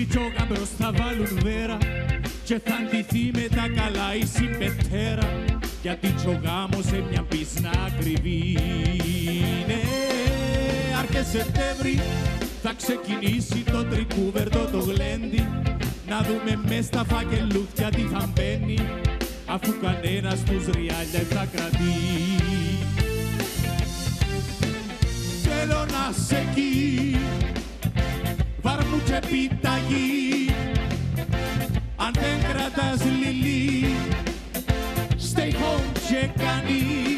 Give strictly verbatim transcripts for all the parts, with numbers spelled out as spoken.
τσιτσό γαμπρός θα βάλουν βέρα και θα ντυθεί με τα καλά η συμπετέρα, γιατί τσογάμο σε μια πίσνα ακριβή. Ναι, αρχές Σεπτέμβρη θα ξεκινήσει το τρικούβερτο το γλέντι, να δούμε μες στα φακελούθια τι θα μπαίνει, αφού κανένας τους ριάλια θα κρατεί. Θέλω να σε εκεί, βάρνου και πιταγή, αν δεν κρατάς λιλί, stay home και κανεί.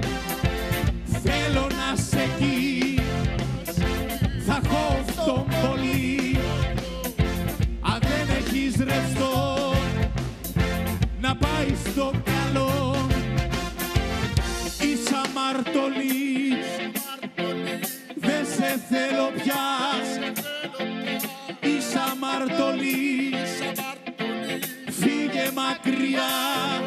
Θέλω να σε εκεί, θα χώφτω πολύ, αν δεν έχεις ρευστό, να πάει στο καλό. Είσαι αμαρτωλή, δεν σε θέλω πια, είσαι αμαρτωλή, φύγε μακριά.